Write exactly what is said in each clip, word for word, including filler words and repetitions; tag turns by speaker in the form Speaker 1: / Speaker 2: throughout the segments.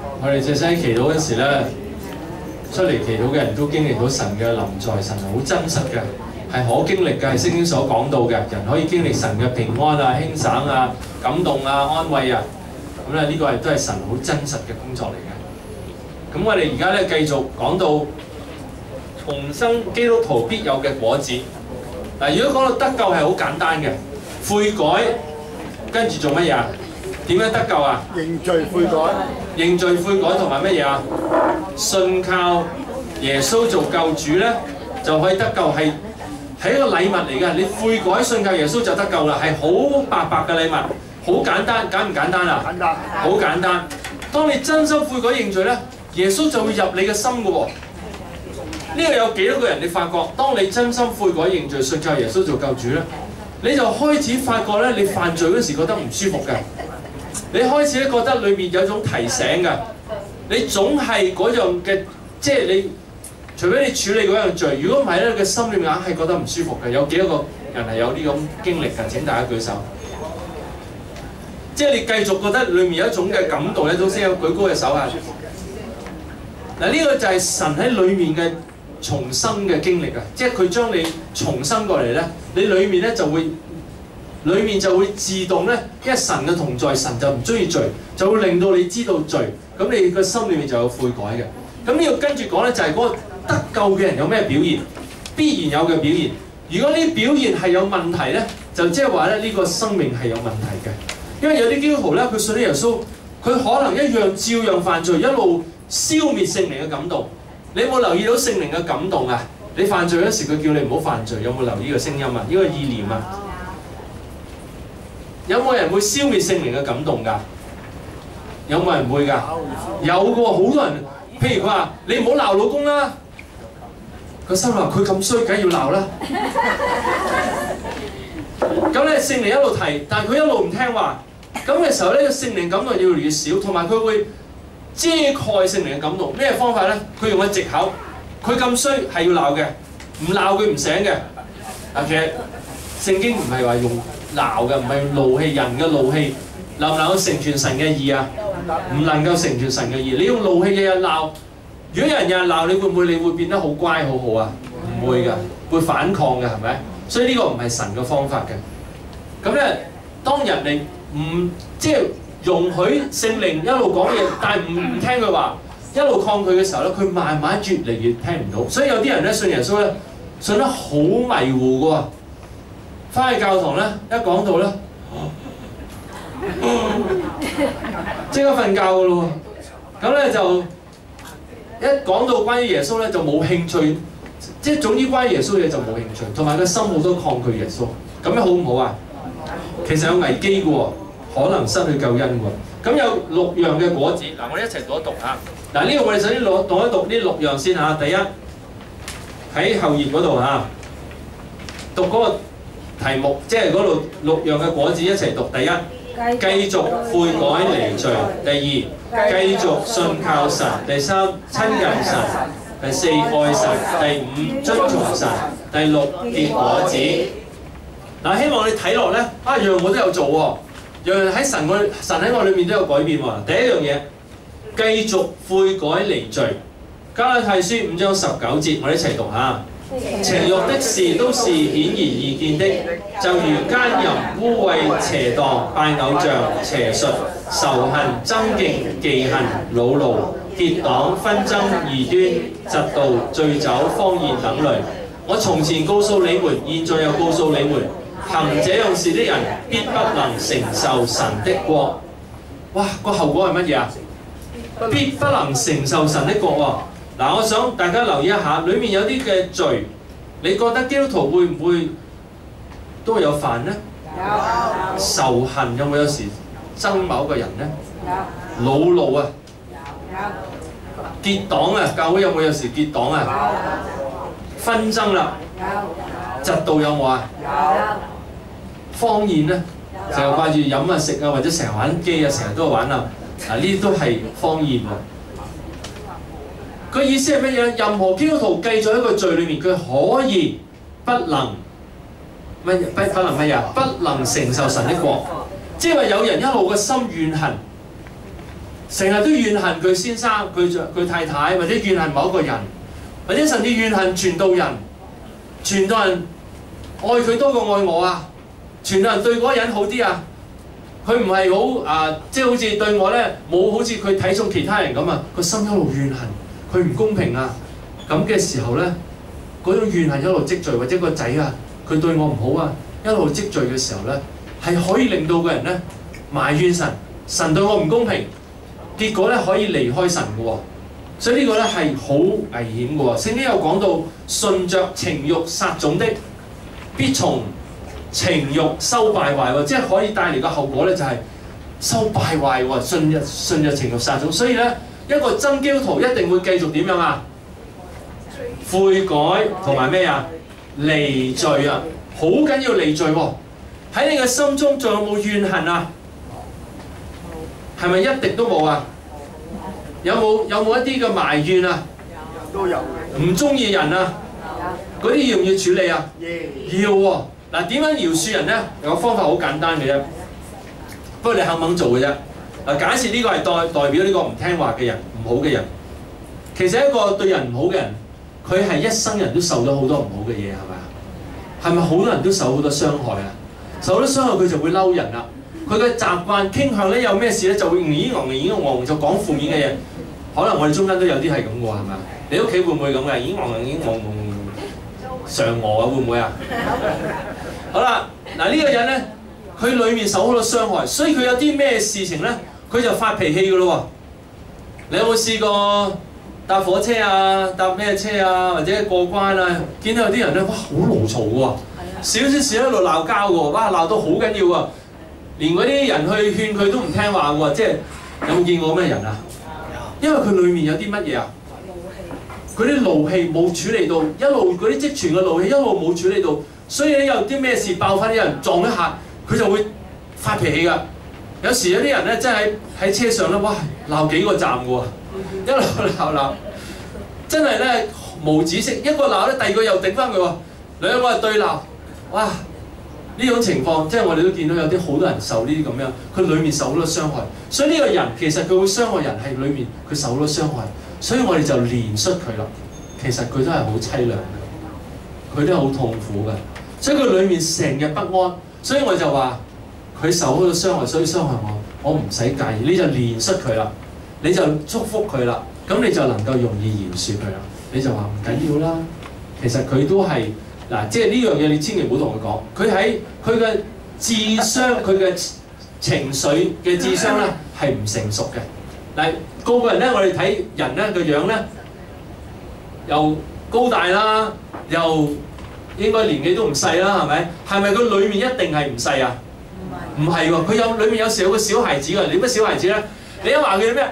Speaker 1: 我哋最細祈禱嗰時咧，出嚟祈禱嘅人都經歷到神嘅臨在，神係好真實嘅，係可經歷嘅，係聖經所講到嘅，人可以經歷神嘅平安啊、輕省啊、感動啊、安慰啊，咁咧呢個係都係神好真實嘅工作嚟嘅。咁我哋而家咧繼續講到重生基督徒必有嘅果子。嗱，如果講到得救係好簡單嘅，悔改跟住做乜嘢啊？點樣得救啊？
Speaker 2: 認罪悔改，
Speaker 1: 認罪悔改同埋乜嘢啊？信靠耶穌做救主咧，就可以得救，係係一個禮物嚟嘅。你悔改信靠耶穌就得救啦，係好白白嘅禮物，好簡單，簡唔簡單啊？
Speaker 2: 簡單，
Speaker 1: 好簡單。當你真心悔改認罪咧，耶穌就會入你嘅心嘅喎。呢個有幾多個人你發覺，當你真心悔改認罪信靠耶穌做救主咧，你就開始發覺咧，你犯罪嗰時覺得唔舒服嘅。你開始咧覺得裏面有種提醒嘅，你總係嗰樣嘅，即係你除非你處理嗰樣罪，如果唔係咧，你嘅心裏面硬係覺得唔舒服嘅。有幾多個人係有呢種經歷嘅？請大家舉手。即係你繼續覺得裏面有一種嘅感動，一種聲音舉高嘅手啊！嗱，呢個就係神喺裏面嘅重生嘅經歷啊！即係佢將你重生過嚟咧，你裏面咧就會。裏面就會自動咧，因為神嘅同在，神就唔中意罪，就會令到你知道罪，咁你個心裏面就有悔改嘅。咁呢個跟住講咧，就係嗰個得救嘅人有咩表現？必然有嘅表現。如果呢啲表現係有問題咧，就即係話咧呢個生命係有問題嘅。因為有啲基督徒咧，佢信咗耶穌，佢可能一樣照樣犯罪，一路消滅聖靈嘅感動。你有冇留意到聖靈嘅感動啊？你犯罪嗰時，佢叫你唔好犯罪，有冇留意呢個聲音啊？呢個意念啊？有冇人會消滅聖靈嘅感動㗎？有冇人會㗎？有嘅喎，好多人。譬如佢話：你唔好鬧老公啦。個心話：佢咁衰，梗係要鬧啦。咁咧聖靈一路提，但係佢一路唔聽話。咁嘅時候咧，個聖靈感動越嚟越少，同埋佢會遮蓋聖靈嘅感動。咩方法咧？佢用個藉口。佢咁衰係要鬧嘅，唔鬧佢唔醒嘅。啊，其實聖經唔係話用鬧嘅，唔係用怒氣，人嘅怒氣能唔能夠成全神嘅義啊？唔能夠成全神嘅義。你用怒氣日日鬧，如果有人日日鬧，你會唔會你會變得好乖好好啊？唔會㗎，會反抗嘅係咪？所以呢個唔係神嘅方法嘅。咁咧，當人哋唔即係容許聖靈一路講嘢，但係唔唔聽佢話，一路抗拒嘅時候咧，佢慢慢越嚟越聽唔到。所以有啲人咧信耶穌咧，信得好迷糊嘅喎。翻去教堂咧，一講到咧，即刻瞓覺嘅咯喎。咁咧就一講到關於耶穌咧，就冇興趣，即係總之關於耶穌嘢就冇興趣，同埋個心好多抗拒耶穌。咁樣好唔好啊？其實有危機嘅喎，可能失去救恩喎。咁有六樣嘅果子，嗱我哋一齊讀一讀嚇。嗱呢個我哋首先攞讀一讀呢六樣先嚇。第一喺後頁嗰度嚇，讀嗰個題目，即係嗰度六樣嘅果子一齊讀。第一，繼續悔改離罪；第二，繼續信靠神；第三，親近神；第四，愛神；第五，遵從神；第六，結果子。嗱，希望你睇落咧，啊樣我都有做喎，樣樣喺神我神喺我裏面都有改變喎。第一樣嘢，繼續悔改離罪。加拉太書五章十九節，我哋一齊讀下。情慾的事都是顯而易見的，就如奸淫、污穢、邪蕩、拜偶像、邪術、仇恨、爭競、忌恨、惱怒、結黨、紛爭、異端、嫉妒、醉酒、荒宴等類。我從前告訴你們，現在又告訴你們，行這樣事的人，必不能承受神的國。哇！個後果係乜嘢啊？必不能承受神的國喎。嗱，我想大家留意一下，裏面有啲嘅罪，你覺得基督徒會唔會都會有犯呢？有。仇恨有冇有時憎某個人呢？有。惱怒啊？有。結黨啊？教會有冇有時結黨啊？有。紛爭啦？有。嫉妒有冇啊？有。荒宴呢？成日掛住飲啊食啊，或者成日玩機啊，成日都玩啊，嗱呢啲都係荒宴喎。佢意思係乜嘢？任何基督徒繼續喺個罪裏面，佢可以不能乜不不能乜嘢？不能承受神的國。即係話有人一路嘅心怨恨， 成日都怨恨佢先生、佢佢太太，或者怨恨某一個人，或者甚至怨恨傳道人，傳道人愛佢多過愛我啊！傳道人對嗰個人好啲啊！佢唔係好啊，即係好似對我咧冇好似佢睇重其他人咁啊！個心一路怨恨，佢唔公平啊！咁嘅時候咧，嗰種怨恨一路積聚，或者個仔啊，佢對我唔好啊，一路積聚嘅時候咧，係可以令到個人咧埋怨神，神對我唔公平，結果咧可以離開神嘅喎。所以呢個咧係好危險嘅喎。聖經有講到，順着情慾撒種的，必從情慾收敗壞喎，即係可以帶嚟嘅後果咧就係收敗壞喎。順着順着情慾撒種，所以咧一個真基督徒一定會繼續點樣啊？悔改同埋咩啊？離罪啊！好緊要離罪喎！喺你嘅心中仲有冇怨恨啊？係咪一滴都冇啊？有冇有冇一啲嘅埋怨啊？都有嘅。唔中意人啊？嗰啲要唔要處理啊？要喎。嗱，點樣饒恕人咧？有個方法好簡單嘅啫，不過你肯唔肯做嘅啫。嗱，假設呢個係代代表呢個唔聽話嘅人、唔好嘅人，其實一個對人唔好嘅人，佢係一生人都受咗好多唔好嘅嘢，係咪啊？係咪好多人都受好多傷害啊？受咗傷害佢就會嬲人啦。佢嘅習慣傾向咧有咩事咧就會咦戇咦戇就講負面嘅嘢。可能我哋中間都有啲係咁嘅喎，係咪啊？你屋企會唔會咁嘅？咦戇咦戇上我啊會唔會啊？好啦，嗱呢個人咧，佢裏面受好多傷害，所以佢有啲咩事情咧，佢就發脾氣嘅咯喎。你有冇試過搭火車啊、搭咩車啊，或者過關啊，見到有啲人咧，哇好牢嘈嘅喎，少少事喺度鬧交嘅喎，哇鬧到好緊要啊！連嗰啲人去勸佢都唔聽話喎，即係有冇見過咩人啊？因為佢裏面有啲乜嘢啊？嗰啲怒氣冇處理到，一路嗰啲積存嘅怒氣一路冇處理到，所以咧有啲咩事爆發，啲人撞一下，佢就會發脾氣㗎。有時有啲人咧真係喺車上咧，哇鬧幾個站嘅喎，一路鬧鬧，真係咧無止息，一個鬧咧，第二個又頂翻佢喎，兩個係對鬧，哇！呢種情況即係我哋都見到有啲好多人受呢啲咁樣，佢裏面受好多傷害，所以呢個人其實佢會傷害人係裏面佢受好多傷害，所以我哋就憐恤佢啦。其實佢都係好凄涼嘅，佢都係好痛苦嘅，所以佢裏面成日不安，所以我就話佢受好多傷害，所以傷害我，我唔使介意，你就憐恤佢啦，你就祝福佢啦，咁你就能夠容易饒恕佢啦。你就話唔緊要啦，其實佢都係。嗱，即係呢樣嘢，你千祈唔好同佢講。佢喺佢嘅智商、佢嘅情緒嘅智商咧係唔成熟嘅。嗱，個個人咧，我哋睇人咧個樣咧，又高大啦，又應該年紀都唔細啦，係咪？係咪佢裡面一定係唔細啊？唔係喎，佢有裡面有時有個小孩子㗎。你乜小孩子咧？你一話佢咩？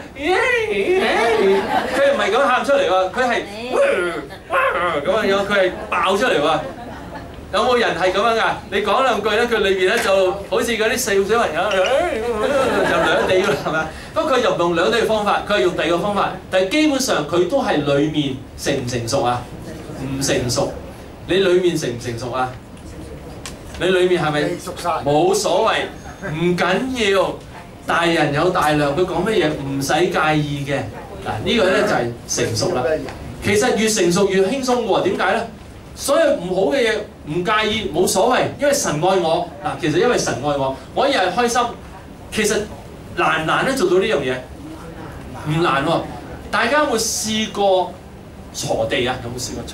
Speaker 1: 佢唔係咁喊出嚟喎，佢係咁樣樣，佢係爆出嚟喎。有冇人係咁樣㗎？你講兩句咧，佢裏邊咧就好似嗰啲細小朋友就兩地㗎啦，係咪？不過佢又唔用兩地嘅方法，佢係用第二個方法。但係基本上佢都係裏面成唔成熟啊？唔成熟。你裏面成唔成熟啊？你裏面係咪冇所謂？唔緊要。大人有大量，佢講乜嘢唔使介意嘅。嗱，呢個咧就係成熟啦。其實越成熟越輕鬆喎。點解咧？所有唔好嘅嘢唔介意冇所謂，因為神愛我。嗱，其實因為神愛我，我一日開心。其實難唔難咧做到呢樣嘢？唔難喎。大家有冇試過鋤地啊？有冇試過鋤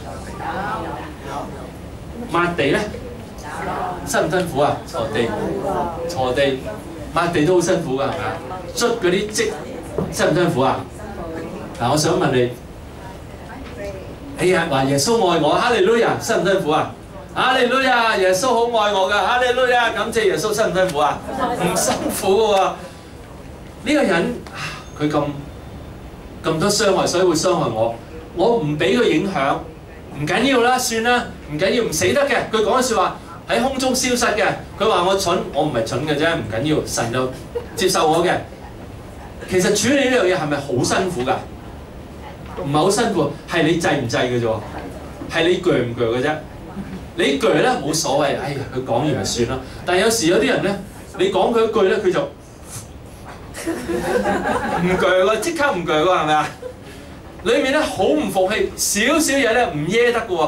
Speaker 1: 地？抹地咧？辛唔辛苦啊？鋤地，鋤地。抹地都好辛苦㗎，係咪啊？捽嗰啲積辛唔辛苦啊？嗱，我想問你，哎呀，話耶穌愛我，哈利路亞，辛唔辛苦啊？哈利路亞，耶穌好愛我㗎，哈利路亞，感謝耶穌，辛唔辛苦啊？唔辛苦㗎喎。呢個人佢咁咁多傷害，所以會傷害我。我唔俾佢影響，唔緊要啦，算啦，唔緊要，唔死得嘅。佢講嘅説話。喺空中消失嘅，佢話我蠢，我唔係蠢嘅啫，唔緊要，神就接受我嘅。其實處理呢樣嘢係咪好辛苦㗎？唔係好辛苦，係你制唔制嘅啫喎，係你鋸唔鋸嘅啫。你鋸咧冇所謂，哎呀，佢講完就算啦。但係有時有啲人咧，你講佢一句咧，佢就唔鋸喎，即刻唔鋸喎，係咪啊？裏面咧好唔服氣，少少嘢咧唔噎得嘅喎。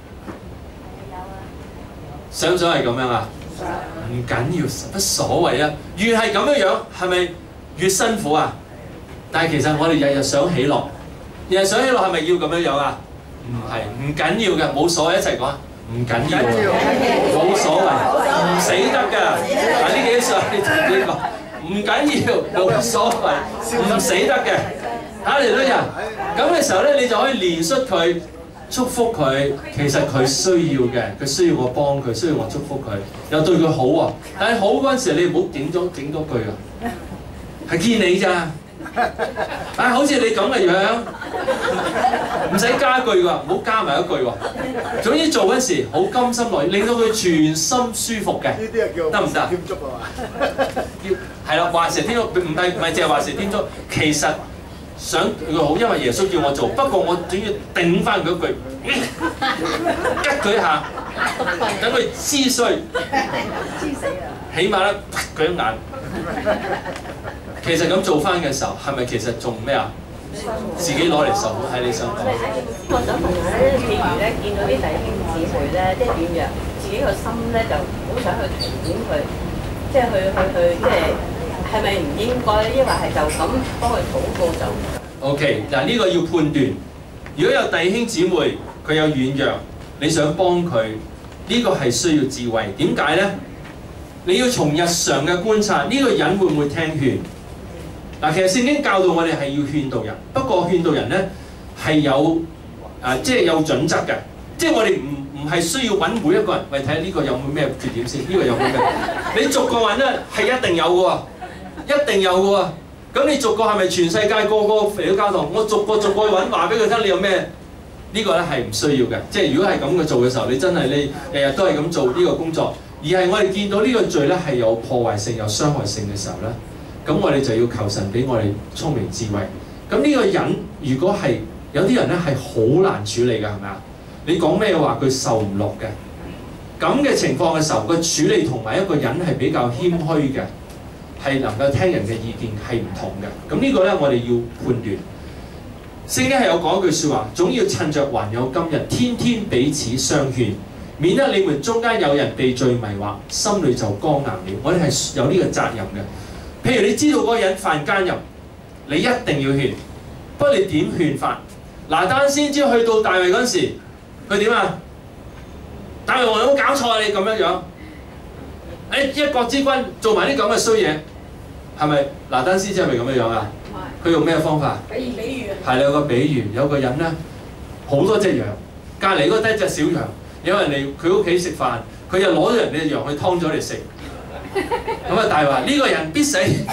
Speaker 1: 想唔想係咁樣啊？唔緊要，乜所謂啊？越係咁樣樣，係咪越辛苦啊？但係其實我哋日日想喜樂，日日想喜樂係咪要咁樣樣啊？唔係，唔緊要嘅，冇所謂，一齊講啊！唔緊要，冇所謂，唔死得㗎。嗱呢幾歲你呢個唔緊要，冇所謂，唔死得嘅。哈利路亞！咁嘅時候咧，你就可以憐恤佢。祝福佢，其實佢需要嘅，佢需要我幫佢，需要我祝福佢，又對佢好喎。但係好嗰陣時，你唔好整多整多句啊，係見你咋？啊，好似你咁嘅樣，唔使加句㗎，唔好加埋一句喎。總之做嗰時好甘心樂意，令到佢全心舒服嘅，
Speaker 2: 呢啲係叫
Speaker 1: 得唔得？
Speaker 2: 添足啊嘛，
Speaker 1: 要係啦，話時添足，唔係唔係淨係話時添足，其實。想佢好，因為耶穌叫我做，不過我總要頂翻佢一句，吉佢一下，等佢知衰，起碼咧佢一眼。其實咁做翻嘅時候，係咪其實仲咩啊？自己攞嚟受苦，係你想講？
Speaker 3: 我想問下咧，譬如咧見到啲弟兄姊妹咧，即係軟弱，自己個心咧就好想去提點佢，即係去去去即係。係咪唔應該？抑或係就咁幫佢禱告就
Speaker 1: ？OK， 嗱呢個要判斷。如果有弟兄姊妹佢有軟弱，你想幫佢，呢個係需要智慧。點解咧？你要從日常嘅觀察，呢個人會唔會聽勸？嗱，其實聖經教導我哋係要勸導人，不過勸導人咧係有啊，即係有準則嘅，即係我哋唔。唔係需要揾每一個人，喂睇下呢個有冇咩缺點先，呢、呢個有冇咩？你逐個揾咧係一定有嘅喎，一定有嘅喎。咁你逐個係咪全世界個個嚟到教堂？我逐個逐個揾話俾佢聽，你有咩？呢、呢個咧係唔需要嘅。即係如果係咁嘅做嘅時候，你真係你日日都係咁做呢個工作，而係我哋見到呢個罪咧係有破壞性、有傷害性嘅時候咧，咁我哋就要求神俾我哋聰明智慧。咁呢個人如果係有啲人咧係好難處理㗎，係咪啊？你講咩話佢受唔落嘅，咁嘅情況嘅時候，個處理同埋一個人係比較謙虛嘅，係能夠聽人嘅意見係唔同嘅。咁呢個咧我哋要判斷。聖經係有講一句説話，總要趁着還有今日，天天彼此相勸，免得你們中間有人被罪迷惑，心裏就剛硬了。我哋係有呢個責任嘅。譬如你知道嗰個人犯奸淫，你一定要勸，不過你點勸法？拿單先知去到大衛嗰陣時。佢點啊？大衛王有冇搞錯啊？你咁樣樣，誒一國之君做埋啲咁嘅衰嘢，係咪？拿單先知係咪咁樣樣啊？佢用咩方法？比喻比喻啊！係有個比喻，有個人咧好多隻羊，隔離嗰低隻小羊，有人嚟佢屋企食飯，佢就攞咗人哋隻羊去劏咗嚟食。咁啊，大衛話：呢個人必死。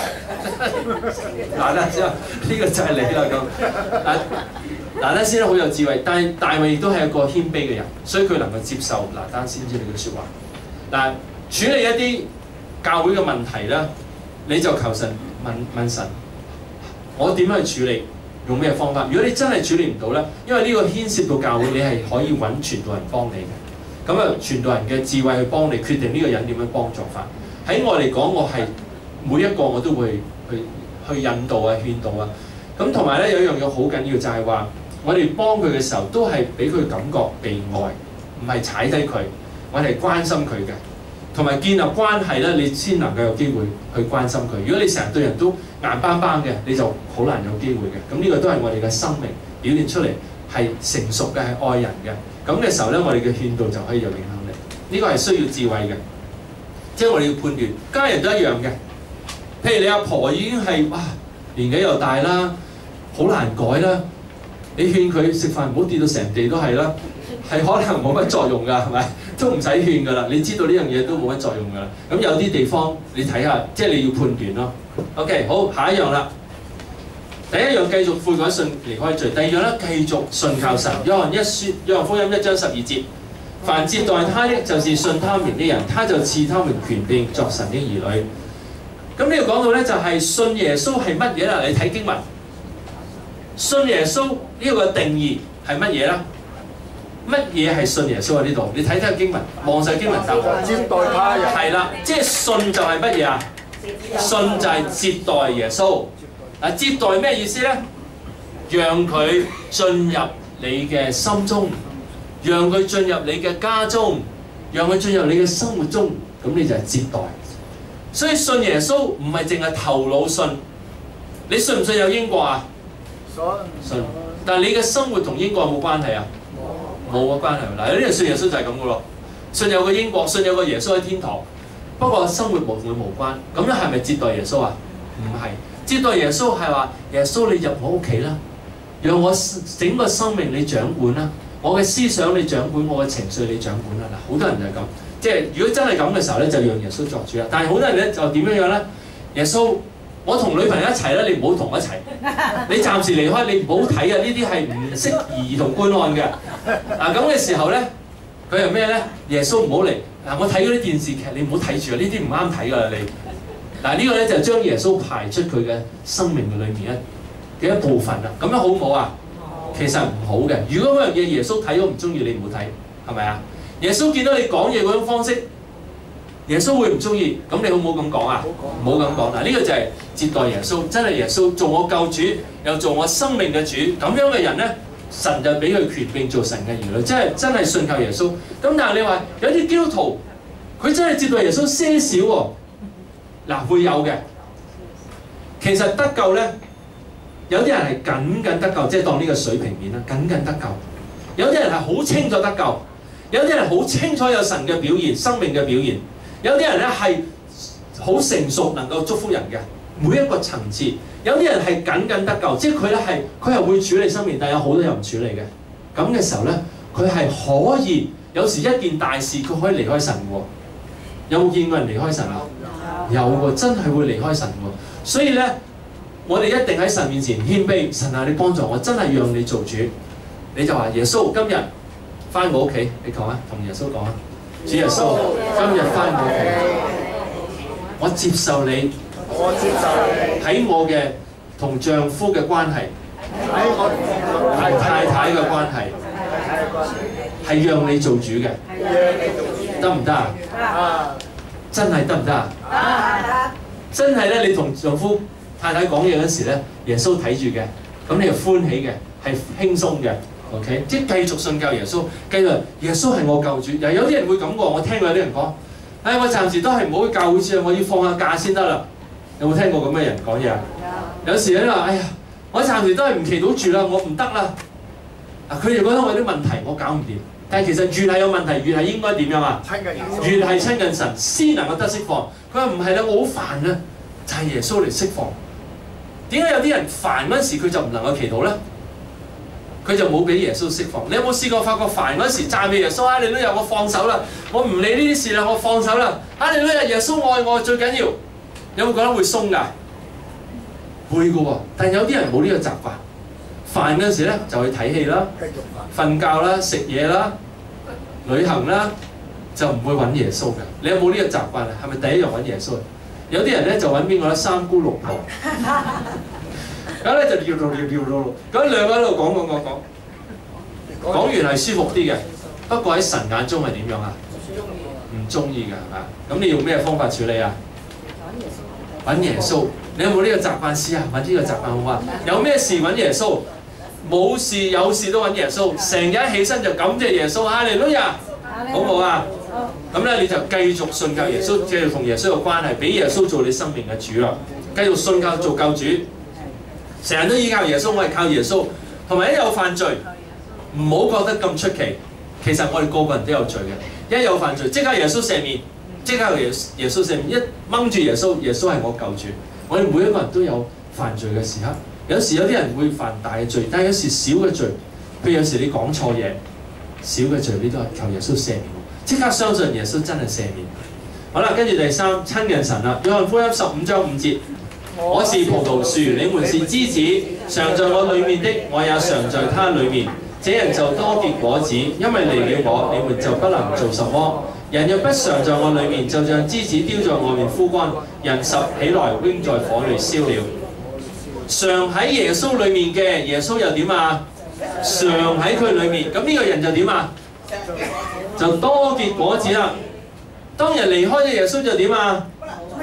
Speaker 1: 拿單先話：呢個就係你啦咁。拿單先知好有智慧，但係大衛亦都係一個謙卑嘅人，所以佢能夠接受拿單先知呢句説話。嗱，處理一啲教會嘅問題咧，你就求神問問神，我點樣去處理？用咩方法？如果你真係處理唔到咧，因為呢個牽涉到教會，你係可以揾傳道人幫你嘅。咁啊，傳道人嘅智慧去幫你決定呢個人點樣幫助法。喺我嚟講，我係每一個我都會去去引導啊、勸導啊。咁同埋咧有一樣嘢好緊要，就係話。我哋幫佢嘅時候，都係俾佢感覺被愛，唔係踩低佢，我哋係關心佢嘅，同埋建立關係咧，你先能夠有機會去關心佢。如果你成日對人都硬邦邦嘅，你就好難有機會嘅。咁呢個都係我哋嘅生命表現出嚟係成熟嘅，係愛人嘅。咁嘅時候咧，我哋嘅勸導就可以有影響力。呢、這個係需要智慧嘅，即係我哋要判斷。家人都一樣嘅，譬如你阿婆已經係哇年紀又大啦，好難改啦。你勸佢食飯唔好跌到成地都係啦，係可能冇乜作用㗎，係咪？都唔使勸㗎啦，你知道呢樣嘢都冇乜作用㗎啦。咁有啲地方你睇下，即係你要判斷咯。OK， 好，下一樣啦。第一樣繼續悔改信離開罪，第二樣咧繼續信靠神。約翰一書，約翰福音一章十二節，凡接待他的，就是信他名的人，他就賜他們權柄作神的兒女。咁呢度講到咧就係信耶穌係乜嘢啦？你睇經文。信耶穌呢個定義係乜嘢咧？乜嘢係信耶穌啊？呢度你睇睇經文，望晒經文答案。接待他人係啦，即係信就係乜嘢啊？ 信就係接待耶穌。嗱，接待咩意思咧？讓佢進入你嘅心中，讓佢進入你嘅家中，讓佢進入你嘅生活中，咁你就係接待。所以信耶穌唔係淨係頭腦信，你信唔信有英國啊？信。但係你嘅生活同英國有冇關係啊？冇冇關係。嗱，有啲人信耶穌就係咁嘅咯，信有個英國，信有個耶穌喺天堂，不過生活無同佢無關。咁樣係咪接待耶穌啊？唔係，接待耶穌係話耶穌你入我屋企啦，讓我整個生命你掌管啦，我嘅思想你掌管，我嘅情緒你掌管啦。嗱，好多人就係咁，即係如果真係咁嘅時候咧，就讓耶穌作主啦。但係好多人咧就點樣樣咧？耶穌，我同女朋友一齊咧，你唔好同我一齊，你暫時離開，你唔好睇啊！呢啲係唔適宜兒童觀看嘅。嗱咁嘅時候咧，佢係咩咧？耶穌唔好嚟嗱，我睇嗰啲電視劇，你唔好睇住啊！呢啲唔啱睇㗎啦，你嗱呢個咧就將耶穌排出佢嘅生命嘅裏面一嘅一部分啦。咁樣好唔好啊？其實唔好嘅。如果嗰樣嘢耶穌睇咗唔中意，你唔好睇，係咪啊？耶穌見到你講嘢嗰種方式，耶穌會唔中意，咁你好唔好咁講啊？唔好咁講嗱，呢個就係接待耶穌，真係耶穌做我救主，又做我生命嘅主，咁樣嘅人咧，神就俾佢權柄做神嘅兒女，即係真係信靠耶穌。咁但係你話有啲基督徒，佢真係接待耶穌些少喎，嗱會有嘅。其實得救咧，有啲人係僅僅得救，即係當呢個水平面啦，僅僅得救。有啲人係好清楚得救，有啲人好清楚有神嘅表現、生命嘅表現。有啲人咧係好成熟，能夠祝福人嘅每一個層次。有啲人係僅僅得救，即係佢咧係佢係會處理生命，但有好多人唔處理嘅。咁嘅時候咧，佢係可以有時一件大事，佢可以離開神喎。有冇見過人離開神啊？有喎，真係會離開神喎。所以咧，我哋一定喺神面前謙卑。神啊，你幫助我，真係讓你做主。你就話耶穌，今日翻我屋企，你講啊，同耶穌講啊。主耶穌，今日翻我屋企，我接受你，我接受你喺我嘅同丈夫嘅關係，喺我同太太嘅關係，係讓你做主嘅，得唔得啊？真係得唔得啊？真係咧，你同丈夫太太講嘢嗰時咧，耶穌睇住嘅，咁你就歡喜嘅，係輕鬆嘅。OK， 即係繼續信教耶穌，繼續耶穌係我救主。又有啲人會咁講，我聽過有啲人講，誒、哎、我暫時都係唔好去教會先，我要放下假先得啦。有冇聽過咁嘅人講嘢啊？有時咧話，哎呀，我暫時都係唔祈禱住啦，我唔得啦。嗱，佢哋覺得我有啲問題，我搞唔掂。但係其實越係有問題，越係應該點樣啊？越係親近神，先能夠得釋放。佢話唔係啦，我好煩啊，就係、是、耶穌嚟釋放。點解有啲人煩嗰陣時佢就唔能夠祈禱咧？佢就冇俾耶穌釋放。你有冇試過發覺煩嗰時讚美耶穌啊？你都有我放手啦，我唔理呢啲事啦，我放手啦。啊，你都有耶穌愛我最緊要。有冇覺得會鬆㗎？會嘅喎。但係有啲人冇呢個習慣，煩嗰時咧就去睇戲啦、瞓覺啦、食嘢啦、旅行啦，就唔會揾耶穌嘅。你有冇呢個習慣啊？係咪第一樣揾耶穌？有啲人咧就揾邊個咧？三姑六婆。咁咧就跳到跳跳到，咁兩個喺度講講講講，講完係舒服啲嘅，不過喺神眼中係點樣啊？唔中意㗎係嘛？咁你用咩方法處理啊？揾耶穌。你有冇呢個習慣試下？揾呢個習慣好嘛？有咩事揾耶穌？冇事有事都揾耶穌，成日一起身就感謝耶穌，哈利路亞，好唔好啊？咁咧你就繼續信靠耶穌，繼續同耶穌有關係，俾耶穌做你生命嘅主啦，繼續信靠做救主。成日都依靠耶穌，我係靠耶穌。同埋一有犯罪，唔好覺得咁出奇。其實我哋個個人都有罪嘅。一有犯罪，即刻耶穌赦免，即刻耶耶穌赦免。一掹住耶穌，耶穌係我救主。我哋每一個人都有犯罪嘅時刻。有時有啲人會犯大嘅罪，但係有時小嘅罪，譬如有時你講錯嘢，小嘅罪你都係求耶穌赦免。即刻相信耶穌真係赦免。好啦，跟住第三親近神啦。約翰福音十五章五節。我是葡萄樹，你們是枝子，常在我裏面的，我也常在他裏面。這人就多結果子，因為離了我，你們就不能做什麼。人若不常在我裏面，就像枝子丟在外面枯乾，人拾起來扔在火裏燒了。常喺耶穌裏面嘅，耶穌又點啊？常喺佢裏面，咁呢個人就點啊？就多結果子啦。當人離開咗耶穌就點啊？不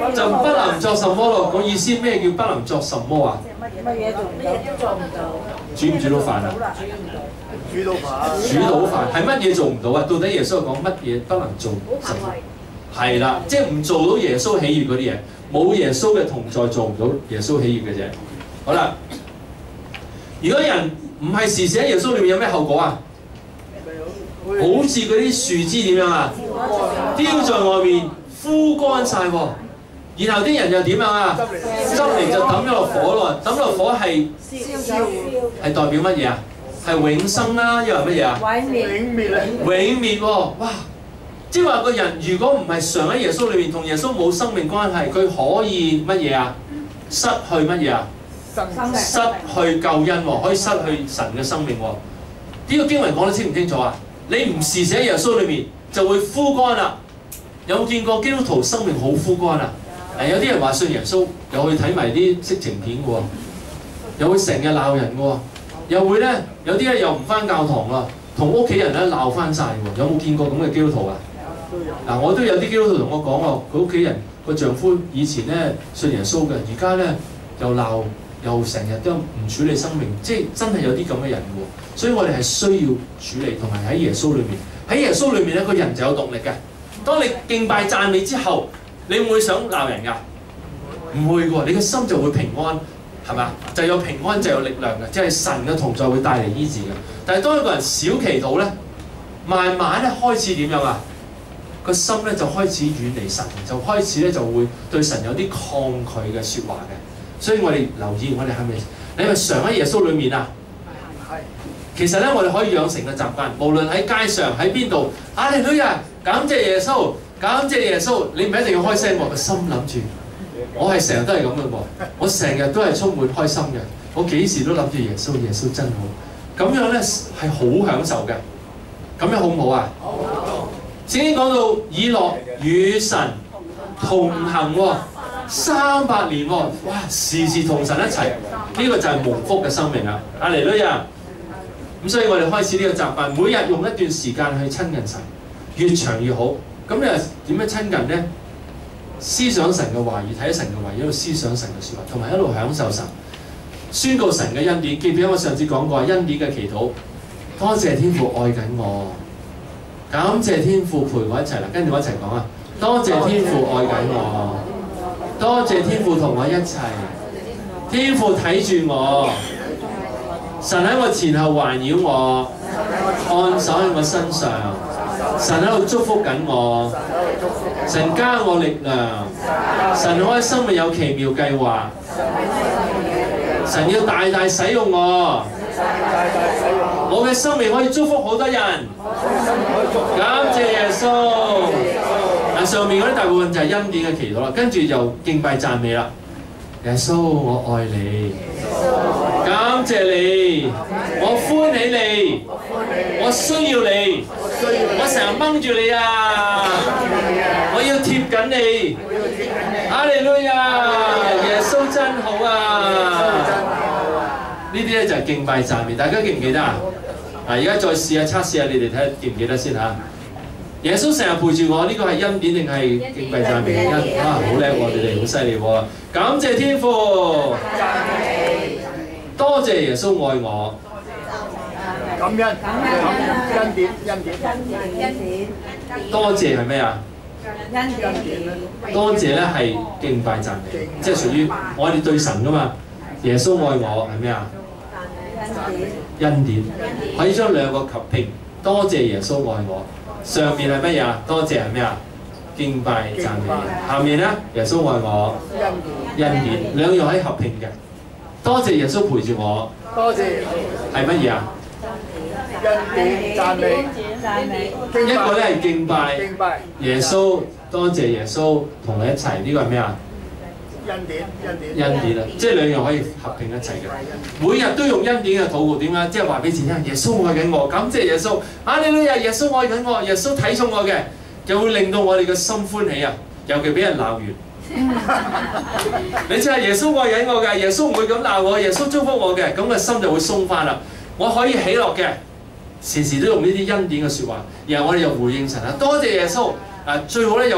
Speaker 1: 就不能作什麼咯。個意思咩叫不能作什麼啊？
Speaker 2: 乜嘢做唔到？乜嘢都做唔到。
Speaker 1: 煮唔煮到飯啊？
Speaker 4: 煮到飯。
Speaker 1: 煮到飯係乜嘢做唔到啊？到底耶穌講乜嘢不能做？係啦，即係唔做到耶穌喜悅嗰啲嘢，冇耶穌嘅同在做唔到耶穌喜悅嘅啫。好啦，如果人唔係時時喺耶穌裏面，有咩後果啊？好似嗰啲樹枝點樣啊？丟在外面枯乾晒喎，然後啲人又點樣啊？執嚟就抌咗落火咯，抌落火係係代表乜嘢啊？係永生啦，又係乜嘢啊？
Speaker 2: 毀滅。
Speaker 4: 永滅啊！
Speaker 1: 永滅喎！哇！即係話個人如果唔係常喺耶穌裏面，同耶穌冇生命關係，佢可以乜嘢啊？失去乜嘢啊？失去救恩喎，可以失去神嘅生命喎。呢個經文講得清唔清楚啊？你唔時時喺耶穌裏面，就會枯乾啦。有冇見過基督徒生命好枯乾啊？誒，有啲人話信耶穌，又去睇埋啲色情片嘅喎，又會成日鬧人嘅喎，又會咧有啲咧又唔翻教堂啦，同屋企人咧鬧翻晒喎。有冇見過咁嘅基督徒啊？嗱，我都有啲基督徒同我講喎，佢屋企人個丈夫以前咧信耶穌嘅，而家咧又鬧，又成日都唔處理生命，即係真係有啲咁嘅人喎。所以我哋係需要處理，同埋喺耶穌裏面，喺耶穌裏面咧，個人就有動力嘅。當你敬拜讚美之後，你會唔會想鬧人㗎？唔會喎，你嘅心就會平安，係嘛？就有平安就有力量嘅，即係神嘅同在會帶嚟醫治嘅。但係當一個人少祈禱咧，慢慢咧開始點樣啊？個心咧就開始遠離神，就開始咧就會對神有啲抗拒嘅説話嘅。所以我哋留意，我哋係咪你係咪常喺耶穌裏面啊？係。其實咧，我哋可以養成嘅習慣，無論喺街上喺邊度，哈利路亞，感謝耶穌，感謝耶穌。你唔一定要開聲喎，個心諗住，我係成日都係咁嘅喎，我成日都係充滿開心嘅，我幾時都諗住耶穌，耶穌真好。咁樣咧係好享受嘅，咁樣好唔好啊？好。聖經講到以諾與神同行喎，三百年喎，哇！時時同神一齊，呢個就係蒙福嘅生命啊！哈利路亞。咁所以我哋開始呢個習慣，每日用一段時間去親近神，越長越好。咁你又點樣親近呢？思想神嘅話語，睇神嘅話語，一路思想神嘅説話，同埋一路享受神，宣告神嘅恩典。記唔記得我上次講過恩典嘅祈禱？多謝天父愛緊我，感謝天父陪我一齊啦。跟住我一齊講啊！多謝天父愛緊我，多謝天父同我一齊，天父睇住我。神喺我前後環繞我，按手喺我身上，神喺度祝福緊我，神加我力量，神我嘅生命有奇妙計劃，神要大大使用我，我嘅生命可以祝福好多人，感謝耶穌。嗱，上面嗰啲大部分就係恩典嘅祈禱啦，跟住就敬拜讚美啦。耶穌，我愛你。感謝你，我歡喜你，我需要你，我成日掹住你啊！我要貼緊你，哈利路亞！耶穌真好啊！呢啲咧就係敬拜讚美，大家記唔記得啊？嗱，而家再試下測試下，你哋睇下記唔記得先嚇？耶穌成日陪住我，呢個係恩典定係敬拜讚美？恩啊，好叻喎！你哋好犀利喎！感謝天父。多謝耶穌愛我，
Speaker 4: 感恩，感恩，恩典，恩典，
Speaker 2: 恩典。
Speaker 1: 多謝係咩啊？
Speaker 2: 恩典。
Speaker 1: 多謝咧係敬拜讚美，即係屬於我哋對神噶嘛。耶穌愛我係咩啊？恩典。可以將兩個合併，多謝耶穌愛我。上面係乜嘢啊？多謝係咩啊？敬拜讚美。下面咧，耶穌愛我，恩典，兩樣可以合併嘅。多謝耶穌陪住我，
Speaker 4: 多謝
Speaker 1: 係乜嘢啊？
Speaker 4: 恩典讚美，
Speaker 2: 讚美。
Speaker 1: 一個咧係敬拜，
Speaker 4: 敬拜
Speaker 1: 耶穌，多謝耶穌同你一齊，呢、這個係咩啊？
Speaker 4: 恩典，恩典，
Speaker 1: 恩典啊！即係兩樣可以合併一齊嘅。每日都用恩典嘅禱告，點解？即係話俾自己聽，耶穌愛緊我，感謝耶穌。啊，你女啊，耶穌愛緊我，耶穌睇重我嘅，就會令到我哋嘅心歡喜啊！尤其俾人鬧完。你知係耶穌愛緊我嘅，耶穌唔會咁鬧我，耶穌祝福我嘅，咁個心就會鬆翻啦。我可以喜樂嘅，時時都用呢啲恩典嘅説話，然後我哋又回應神啊，多謝耶穌啊！最好咧有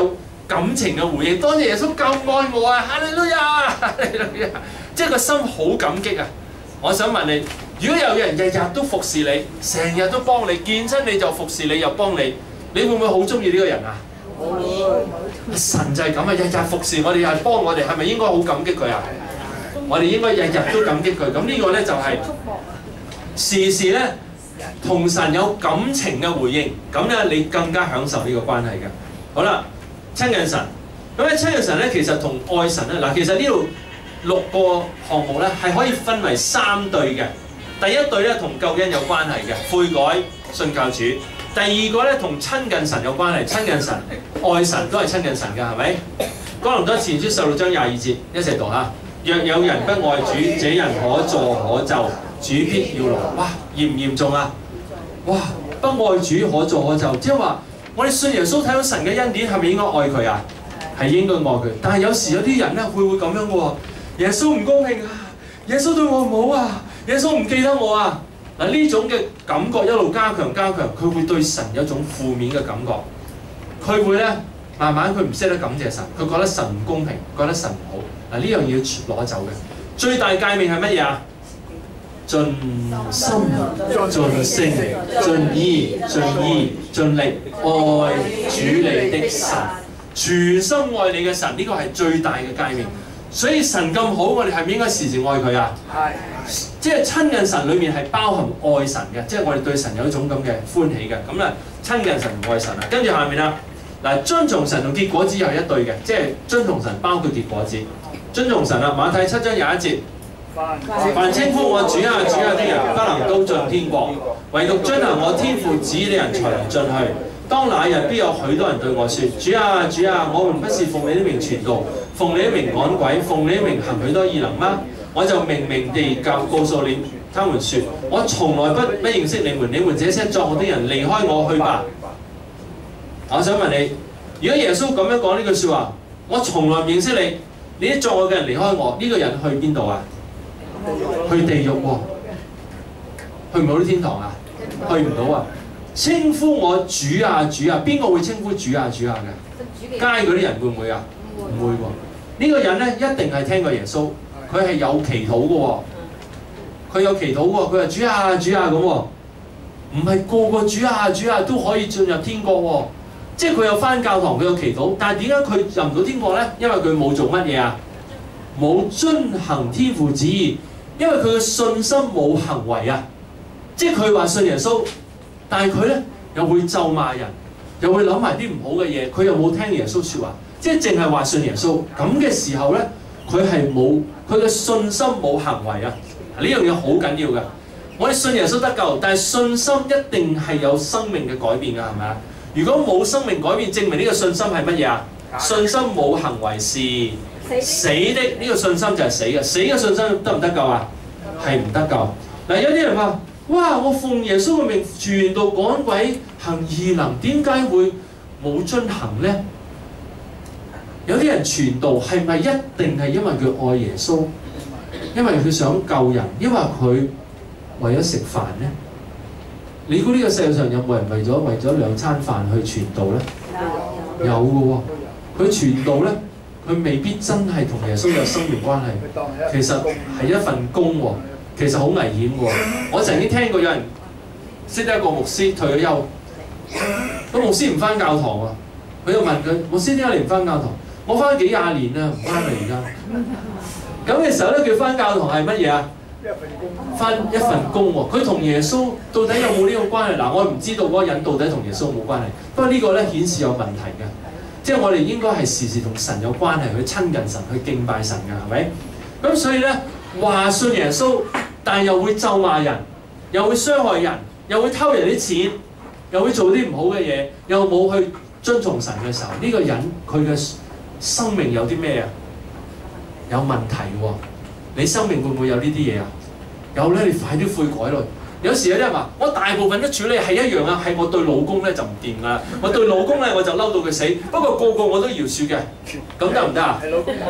Speaker 1: 感情嘅回應。多謝耶穌咁愛我啊！哈利路亞，哈利路亞，即係個心好感激啊！我想問你，如果有人日日都服侍你，成日都幫你，見親你就服侍你又幫你，你會唔會好中意呢個人啊？神就係咁啊，日日服侍我哋，又係幫我哋，係咪應該好感激佢啊？我哋應該日日都感激佢。咁呢個咧就係時時咧同神有感情嘅回應，咁咧你更加享受呢個關係嘅。好啦，親近神。咁咧親近神咧，其實同愛神咧，嗱，其實呢度六個項目咧係可以分為三對嘅。第一對咧同救恩有關係嘅，悔改信靠主。第二個咧同親近神有關係，親近神、愛神都係親近神嘅，係咪？哥林多前書十六章廿二節，一齊讀下。若有人不愛主，這人可詛可咒，主必要來。哇，嚴唔嚴重啊？哇，不愛主可詛可咒，即係話我哋信耶穌睇到神嘅恩典，係咪應該愛佢啊？係應該愛佢。但係有時有啲人咧會會咁樣嘅喎，耶穌唔公平啊，耶穌對我唔好啊，耶穌唔記得我啊。嗱，呢種嘅感覺一路加強加強，佢會對神有一種負面嘅感覺。佢會咧慢慢佢唔識得感謝神，佢覺得神唔公平，覺得神唔好。嗱，呢樣嘢要攞走嘅。最大誡命係乜嘢啊？盡心、盡性、盡意、盡意、盡力愛主你的神，全心愛你嘅神，呢個係最大嘅誡命。所以神咁好，我哋係咪應該時時愛佢啊？係。即係親近神裏面係包含愛神嘅，即係我哋對神有一種咁嘅歡喜嘅。咁咧親近神同愛神啊，跟住下面啦，嗱，遵從神同結果子又係一對嘅，即係遵從神包括結果子。遵從神啊，馬太七章廿一節，凡稱呼我主啊主啊的人，不能都進天國，唯獨遵行我天父旨意的人才能進去。當那日必有許多人對我說：主啊主啊，我們不是奉你的名傳道，奉你的名趕鬼，奉你的名行許多異能嗎？我就明明地教告訴你，他們說：我從來不不認識你們，你們這些作惡的人，離開我去吧。我想問你，如果耶穌咁樣講呢句説話，我從來唔認識你，你啲作惡嘅人離開我，呢、這個人去邊度啊？去地獄喎、啊，去唔到啲天堂啊？去唔到啊！稱呼我主啊主啊，邊個會稱呼主啊主啊嘅？街嗰啲人會唔會啊？唔會喎、啊。呢、這個人咧一定係聽過耶穌。佢係有祈禱嘅喎，佢有祈禱喎，佢話主啊主啊咁喎，唔係個個主啊主啊都可以進入天國喎，即係佢有返教堂，佢有祈禱，但係點解佢入唔到天國咧？因為佢冇做乜嘢啊？冇遵行天父旨意，因為佢嘅信心冇行為啊！即係佢話信耶穌，但係佢咧又會咒罵人，又會諗埋啲唔好嘅嘢，佢又冇聽耶穌説話，即係淨係話信耶穌咁嘅時候咧，佢係冇。佢嘅信心冇行為啊！呢樣嘢好緊要嘅。我哋信耶穌得救，但係信心一定係有生命嘅改變㗎，係咪啊？如果冇生命改變，證明呢個信心係乜嘢啊？信心冇行為是死的，呢、這個信心就係死嘅。死嘅信心得唔得救啊？係唔得救。嗱，有啲人話：哇！我奉耶穌嘅名傳道趕鬼行異能，點解會冇遵行咧？有啲人傳道係咪一定係因為佢愛耶穌，因為佢想救人，因為佢為咗食飯咧？你估呢個世界上有冇人為咗為咗兩餐飯去傳道咧？有嘅喎，佢傳道咧，佢未必真係同耶穌有生命關係，其實係一份工喎，其實好危險喎。我曾經聽過有人識得一個牧師退咗休，個牧師唔返教堂喎，佢就問佢：牧師點解你唔返教堂？我翻咗幾廿年啦，唔翻啦而家。咁嘅時候咧，佢翻教堂係乜嘢啊？翻一份工喎。佢同耶穌到底有冇呢個關係？嗱，我唔知道嗰個人到底同耶穌有冇關係。不過呢個咧顯示有問題嘅，即係我哋應該係時時同神有關係，去親近神，去敬拜神嘅，係咪？咁所以咧話信耶穌，但係又會咒罵人，又會傷害人，又會偷人啲錢，又會做啲唔好嘅嘢，又冇去遵從神嘅時候，呢、這個人佢嘅生命有啲咩啊？有問題喎！你生命會唔會有呢啲嘢啊？有咧，你快啲悔改咯！有時有啲人話：我大部分都處理係一樣啊，係我對老公咧就唔掂啦。我對老公咧我就嬲到佢死，不過個個我都饒恕嘅，咁得唔得啊？係老公唔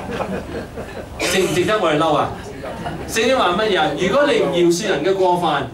Speaker 1: 饒恕，值唔值得我哋嬲啊？聖經話乜嘢啊？如果你唔饒恕人嘅過犯，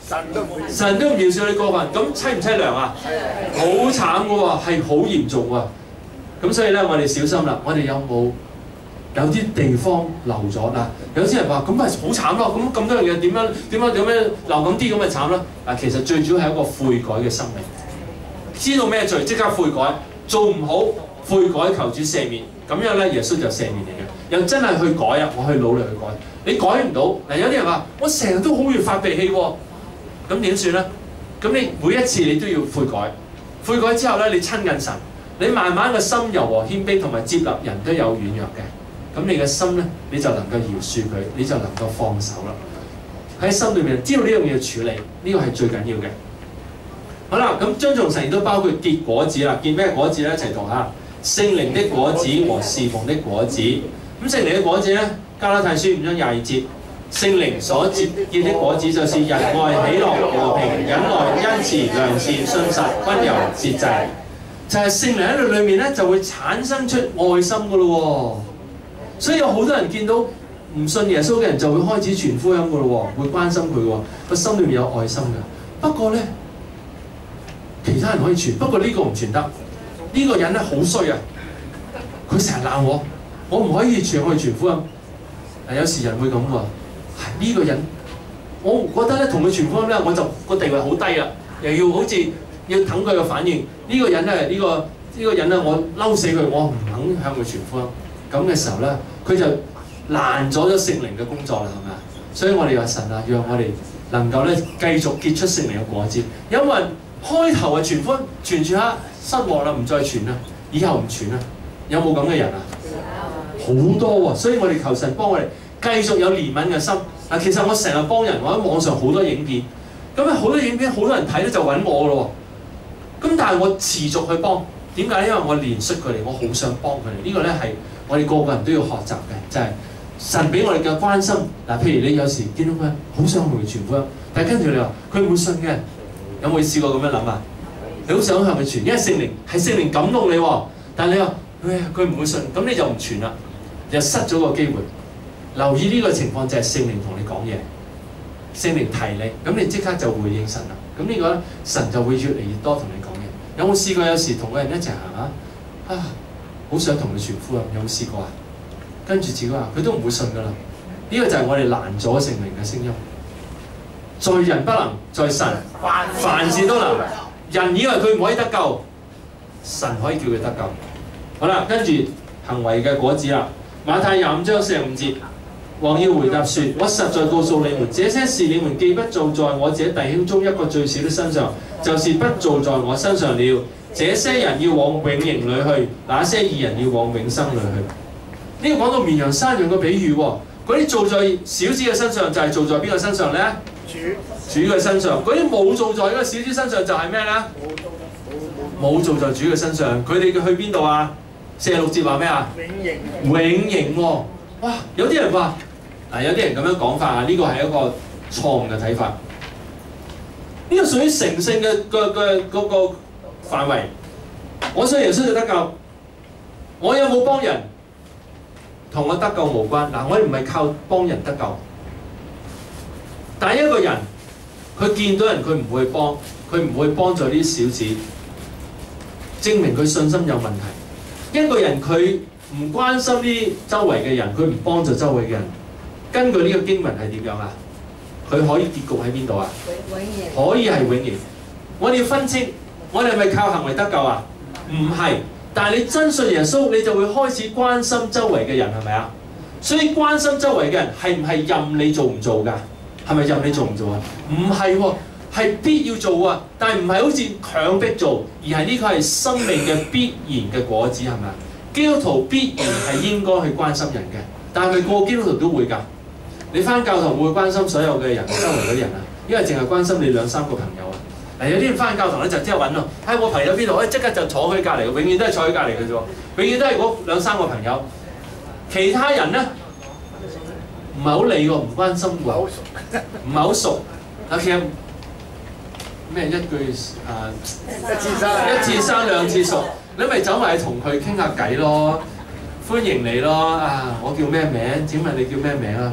Speaker 4: 神都唔會
Speaker 1: 神都唔饒恕你過犯，咁凄唔凄涼啊？好慘嘅喎，係好嚴重喎。咁所以咧，我哋小心啦。我哋有冇有啲地方漏咗嗱？有啲人話咁咪好慘咯。咁咁多樣嘢點樣點樣點樣漏咁啲咁咪慘咯？嗱，其實最主要係一個悔改嘅生命，知道咩罪即刻悔改，做唔好悔改求主赦免，咁樣咧耶穌就赦免你嘅。又真係去改啊！我去努力去改，你改唔到嗱。有啲人話我成日都好易發脾氣喎，咁點算咧？咁你每一次你都要悔改，悔改之後咧，你親近神。你慢慢嘅心柔和謙卑同埋接納人都有軟弱嘅，咁你嘅心咧，你就能夠饒恕佢，你就能夠放手啦。喺心裏面知道呢樣嘢處理，呢個係最緊要嘅。好啦，咁遵從神亦都包括結果子啦。結咩果子咧？一齊讀下聖靈的果子和侍奉的果子。咁聖靈嘅果子咧，加拉太書五章廿二節，聖靈所結結的果子就是仁愛、喜樂、和平、忍耐、恩慈、良善、信實、溫柔、節制。就係聖靈喺裏面咧，就會產生出愛心噶咯喎。所以有好多人見到唔信耶穌嘅人就會開始傳福音噶咯喎，會關心佢喎，個心裏面有愛心嘅。不過咧，其他人可以傳，不過呢個唔傳得。呢、這個人咧好衰啊！佢成日鬧我，我唔可以傳去傳福音。啊，有時人會咁喎。呢、這個人，我覺得咧同佢傳福音咧，我就個地位好低啦，又要好似要等佢嘅反應。呢、這個人咧，呢、這個呢、這個人咧，我嬲死佢，我唔肯向佢傳福音。咁嘅時候咧，佢就攔咗咗聖靈嘅工作啦，係咪啊？所以我哋話神啊，讓我哋能夠咧繼續結出聖靈嘅果子。因為開頭係傳福音，傳傳下失望啦，唔再傳啦，以後唔傳啦。有冇咁嘅人啊？好多喎、哦，所以我哋求神幫我哋繼續有憐憫嘅心。嗱，其實我成日幫人，我喺網上好多影片，咁啊好多影片好多人睇咧就揾我咯。咁但係我持續去幫，點解？因為我憐恤佢哋，我好想幫佢哋。呢、這個咧係我哋個個人都要學習嘅，就係、是、神俾我哋嘅關心。嗱，譬如你有時見到佢好想同佢傳福音，但係跟住你話佢唔會信嘅，有冇試過咁樣諗啊？你好想向佢傳，因為聖靈係聖靈感動你喎，但係你話佢唔會信，咁你就唔傳啦，就失咗個機會。留意呢個情況就係聖靈同你講嘢，聖靈提你，咁你即刻就回應神啦。咁呢個咧，神就會越嚟越多同你講嘢。有冇試過有時同個人一齊行啊？啊，好想同佢傳福音，有冇試過啊？跟住自己話佢都唔會信噶啦。呢、這個就係我哋攔咗聖靈嘅聲音。在人不能，在神凡事都能。人以為佢唔可以得救，神可以叫佢得救。好啦，跟住行為嘅果子啦。馬太廿五章四十五節，王要回答說：我實在告訴你們，這些事你們既不做在我這弟兄中一個最小的身上，就是不做在我身上了。這些人要往永刑裏去，那些義人要往永生裏去。呢、這個講到綿羊山羊嘅比喻喎，嗰啲做在小子嘅身上就係做在邊個身上咧？主主嘅身上。嗰啲冇做在嗰個小子身上就係咩咧？冇做在主嘅身上，佢哋去邊度啊？四十六節話咩啊？永刑。永刑喎、哦，哇！有啲人話，嗱有啲人咁樣講法啊，呢個係一個錯誤嘅睇法。呢、這個屬於成聖嘅嘅嘅嗰個範圍。我信耶穌就得救，我有冇幫人同我得救無關。嗱，我哋唔係靠幫人得救，但係一個人佢見到人佢唔會幫，佢唔會幫助啲小子，證明佢信心有問題。一個人佢唔關心啲周圍嘅人，佢唔幫助周圍嘅人，根據呢個經文係點樣啊？佢可以結局喺邊度啊？永刑。可以係永刑。我哋要分清，我哋係咪靠行為得救啊？唔係。但係你真信耶穌，你就會開始關心周圍嘅人，係咪啊？所以關心周圍嘅人係唔係任你做唔做㗎？係咪任你做唔做啊？唔係喎。係必要做啊，但係唔係好似強迫做，而係呢個係生命嘅必然嘅果子，係咪啊？基督徒必然係應該去關心人嘅，但係個個基督徒都會㗎。你返教堂會關心所有嘅人，周圍嗰啲人啊，因為淨係關心你兩三個朋友啊。嗱，有啲人返教堂咧就即刻揾咯，喺、哎、我朋友邊度，誒即刻就坐佢隔離，永遠都係坐佢隔離嘅啫喎，永遠都係嗰兩三個朋友，其他人咧唔係好理喎，唔關心喎，唔係好熟。嗱，其實咩一句啊一次生一次生兩次熟，你咪走埋去同佢傾下偈咯，歡迎你咯啊！我叫咩名？請問你叫咩名啊？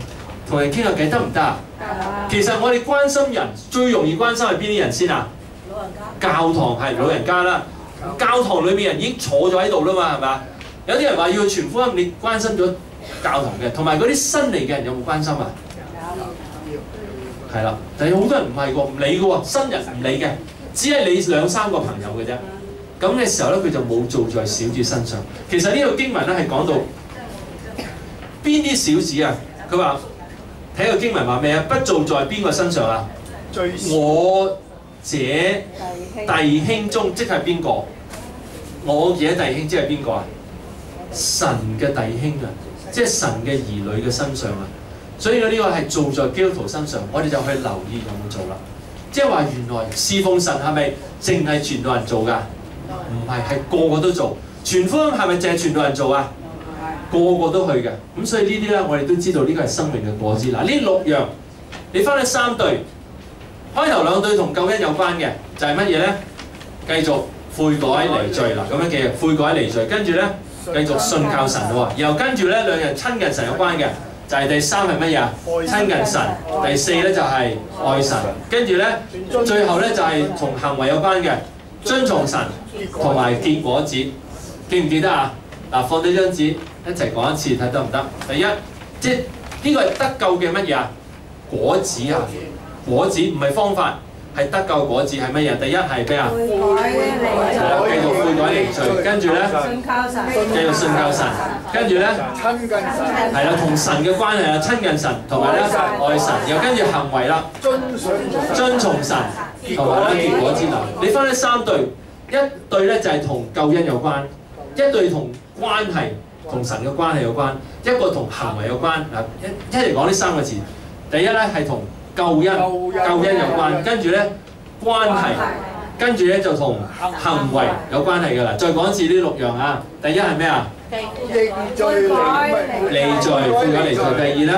Speaker 1: 同人傾下偈得唔得啊？其實我哋關心人最容易關心係邊啲人先啊？
Speaker 2: 老人家。
Speaker 1: 教堂係老人家啦，教堂裏面人已經坐咗喺度啦嘛，係嘛？有啲人話要去傳福音，你關心咗教堂嘅，同埋嗰啲新嚟嘅人有冇關心啊？係啦，但係好多人唔係喎，唔理嘅喎，新人唔理嘅，只係你兩三個朋友嘅啫。咁嘅時候咧，佢就冇做在小子身上。其實呢個經文咧係講到邊啲小子啊？佢話睇個經文話咩啊？不做在邊個身上啊？我這弟兄中即係邊個？我這弟兄即係邊個啊？神嘅弟兄啊，即係神嘅兒女嘅身上啊。所以呢個係做在基督徒身上，我哋就去留意有冇做啦。即係話原來侍奉神係咪淨係傳道人做㗎？唔係，係個個都做。傳福音係咪淨係傳道人做啊？個個都去嘅。咁所以呢啲咧，我哋都知道呢個係生命嘅果子。嗱，呢六樣你翻去三對，開頭兩對同救恩有關嘅，就係乜嘢咧？繼續悔改離罪啦，咁樣嘅悔改離罪，跟住咧繼續信靠神喎。然後跟住咧兩樣親近神有關嘅。就係第三係乜嘢啊？親近神。第四咧就係愛神。跟住咧，最後咧就係同行為有關嘅，遵從神同埋結果子。記唔記得啊？嗱，放低張紙一齊講一次睇得唔得？第一，即係呢個係得救嘅乜嘢啊？果子啊，果子唔係方法，係得救果子係乜嘢？第一係咩啊？係啦，繼續悔改離罪，跟住咧繼續信靠神。跟住咧，親近神係啦，同神嘅關係啊，親近神同埋咧愛神，又跟住行為啦，遵從神同埋咧結果子流。你分咗三對，一對咧就係同救恩有關，一對同關係同神嘅關係有關，一個同行為有關。嗱，一一嚟講呢三個字，第一咧係同救恩救恩有關，跟住咧關係，跟住咧就同行為有關係㗎啦。再講一次呢六樣啊，第一係咩啊？認罪離罪，悔改離罪。第二咧，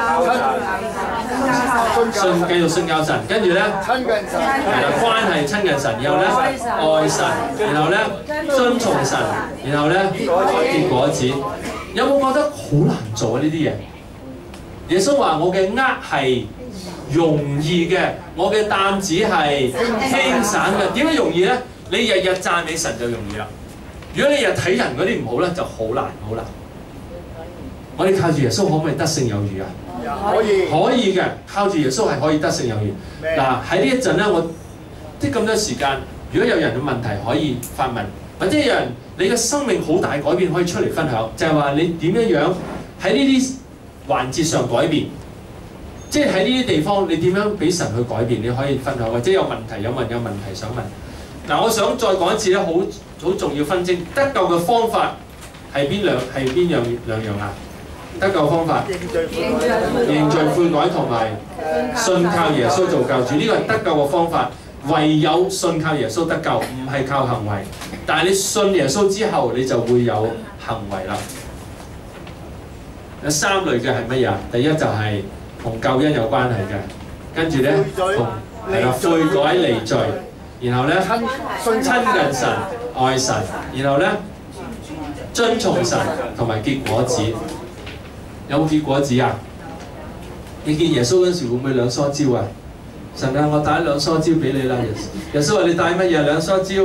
Speaker 1: 信繼續信靠神，跟住咧親近神，係啦，關係親近神，然後咧愛神，然後咧遵從神，然後咧結果子。有冇覺得好難做啊？呢啲嘢，耶穌話：我嘅軛係容易嘅，我嘅擔子係輕省嘅。點解容易咧？你日日讚美神就容易啦。如果你日睇人嗰啲唔好咧，就好難好難。我哋靠住耶穌可唔可以得勝有餘啊？可以，可以嘅，靠住耶穌係可以得勝有餘。嗱，喺呢一陣咧，我即咁多時間，如果有人嘅問題可以發問，或者有人你嘅生命好大改變可以出嚟分享，就係話你點樣樣喺呢啲環節上改變，即係喺呢啲地方你點樣俾神去改變，你可以分享，或者有問題有問有問題想問。嗱，我想再講一次咧，好好重要分清得救嘅方法係邊兩係邊樣兩樣啊？得救方法認罪悔改同埋信靠耶穌做救主，呢個係得救嘅方法。唯有信靠耶穌得救，唔係靠行為。但係你信耶穌之後，你就會有行為啦。有三類嘅係乜嘢？第一就係同救恩有關係嘅，跟住咧同係啦悔改離罪。然後咧親近神愛神，然後咧遵從神同埋結果子。有冇結果子啊？你見耶穌嗰陣時會唔會兩梳蕉啊？神啊，我帶兩梳蕉俾你啦。耶穌話：你帶乜嘢？兩梳蕉。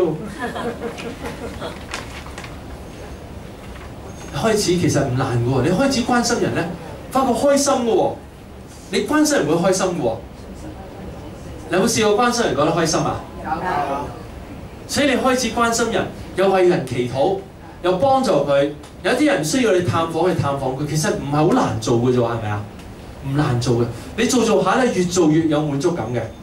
Speaker 1: 開始其實唔難嘅喎，你開始關心人咧，發覺開心嘅喎。你關心人會開心嘅喎。你有冇試過關心人覺得開心啊？所以你開始關心人，又為人祈禱，又幫助佢。有啲人需要你探訪去探訪佢，其實唔係好難做嘅啫，係咪啊？唔難做嘅，你做做下咧，越做越有滿足感嘅。